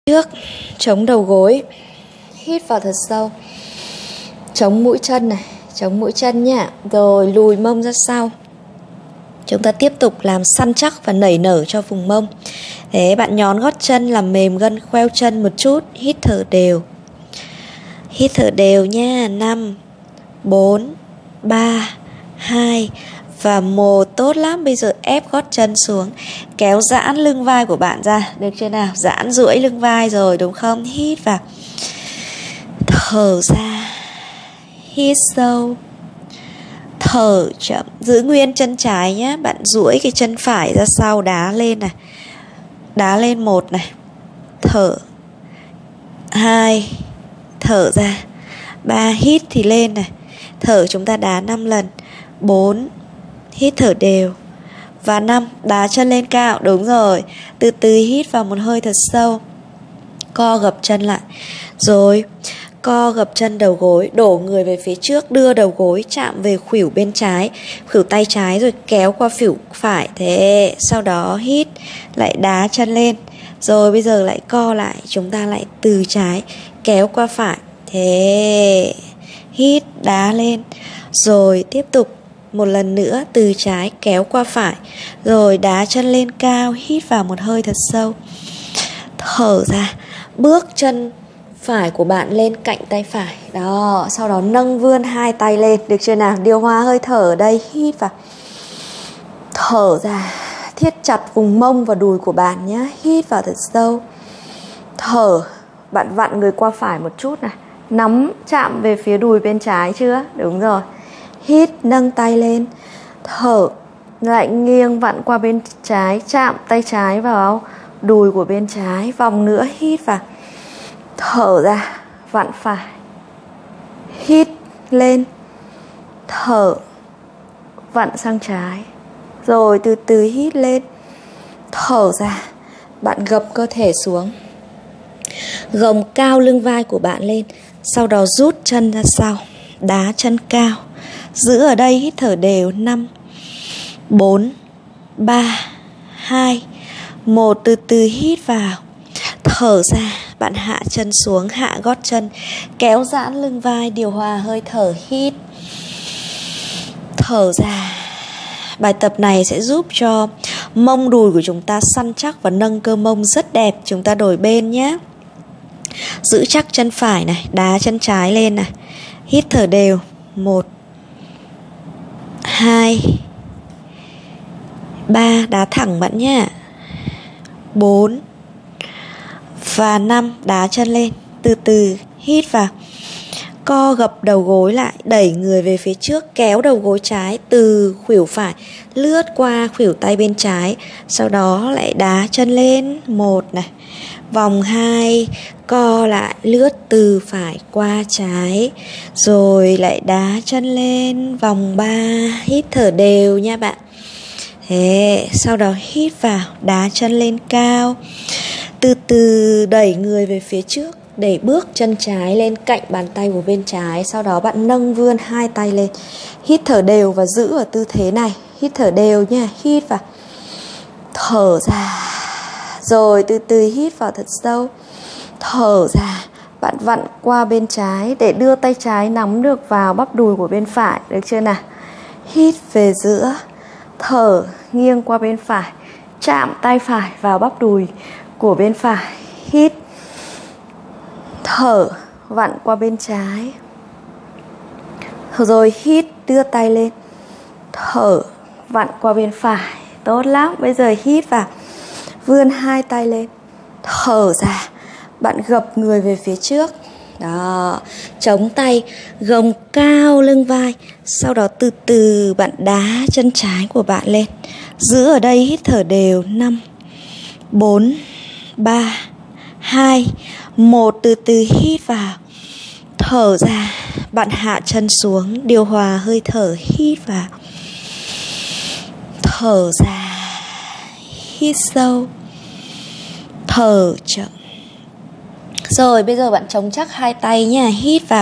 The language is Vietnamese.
Trước, chống đầu gối, hít vào thật sâu, chống mũi chân này, chống mũi chân nha. Rồi lùi mông ra sau. Chúng ta tiếp tục làm săn chắc và nảy nở cho vùng mông. Thế bạn nhón gót chân, làm mềm gân khoeo chân một chút. Hít thở đều. Hít thở đều nha. 5, 4, 3, 2 và 1. Tốt lắm. Bây giờ ép gót chân xuống, kéo giãn lưng vai của bạn ra. Được chưa nào? Giãn duỗi lưng vai rồi đúng không? Hít vào, thở ra. Hít sâu, thở chậm. Giữ nguyên chân trái nhé. Bạn duỗi cái chân phải ra sau, đá lên này. Đá lên 1 này. Thở 2, thở ra 3, hít thì lên này. Thở chúng ta đá 5 lần. 4, hít thở đều. Và 5, đá chân lên cao. Đúng rồi. Từ từ hít vào một hơi thật sâu. Co gập chân lại. Rồi co gập chân đầu gối, đổ người về phía trước, đưa đầu gối chạm về khuỷu bên trái, khuỷu tay trái, rồi kéo qua khuỷu phải. Thế sau đó hít, lại đá chân lên. Rồi bây giờ lại co lại, chúng ta lại từ trái kéo qua phải. Thế hít, đá lên. Rồi tiếp tục một lần nữa, từ trái kéo qua phải, rồi đá chân lên cao. Hít vào một hơi thật sâu. Thở ra, bước chân phải của bạn lên cạnh tay phải. Đó, sau đó nâng vươn hai tay lên. Được chưa nào? Điều hòa hơi thở ở đây. Hít vào, thở ra. Thiết chặt vùng mông và đùi của bạn nhé. Hít vào thật sâu. Thở. Bạn vặn người qua phải một chút này. Nắm chạm về phía đùi bên trái chưa? Đúng rồi. Hít, nâng tay lên. Thở. Lại nghiêng vặn qua bên trái, chạm tay trái vào đùi của bên trái. Vòng nữa, hít vào. Thở ra, vặn phải. Hít lên. Thở. Vặn sang trái. Rồi từ từ hít lên. Thở ra. Bạn gập cơ thể xuống. Gồng cao lưng vai của bạn lên. Sau đó rút chân ra sau. Đá chân cao. Giữ ở đây, hít thở đều. 5, 4, 3, 2, 1. Từ từ hít vào. Thở ra. Bạn hạ chân xuống, hạ gót chân, kéo giãn lưng vai, điều hòa hơi thở. Hít, thở ra. Bài tập này sẽ giúp cho mông đùi của chúng ta săn chắc và nâng cơ mông rất đẹp. Chúng ta đổi bên nhé. Giữ chắc chân phải này, đá chân trái lên này. Hít thở đều. 1, 2, 3, đá thẳng bạn nhé. 4 và 5, đá chân lên. Từ từ hít vào. Co gập đầu gối lại, đẩy người về phía trước, kéo đầu gối trái từ khuỷu phải lướt qua khuỷu tay bên trái. Sau đó lại đá chân lên. 1 này. Vòng 2, co lại, lướt từ phải qua trái. Rồi lại đá chân lên. Vòng 3, hít thở đều nha bạn. Thế, sau đó hít vào, đá chân lên cao. Từ từ đẩy người về phía trước, để bước chân trái lên cạnh bàn tay của bên trái. Sau đó bạn nâng vươn hai tay lên. Hít thở đều và giữ ở tư thế này. Hít thở đều nha. Hít vào, thở ra. Rồi từ từ hít vào thật sâu. Thở ra. Bạn vặn qua bên trái để đưa tay trái nắm được vào bắp đùi của bên phải. Được chưa nào? Hít về giữa. Thở, nghiêng qua bên phải, chạm tay phải vào bắp đùi của bên phải. Hít, thở, vặn qua bên trái. Rồi hít, đưa tay lên. Thở, vặn qua bên phải. Tốt lắm. Bây giờ hít vào, vươn hai tay lên. Thở ra. Bạn gập người về phía trước. Đó, chống tay, gồng cao lưng vai. Sau đó từ từ bạn đá chân trái của bạn lên. Giữ ở đây, hít thở đều. 5, 4, 3, 2, 1. Từ từ hít vào. Thở ra. Bạn hạ chân xuống, điều hòa hơi thở. Hít vào. Thở ra. Hít sâu. Thở chậm. Rồi bây giờ bạn chống chắc hai tay nha. Hít vào.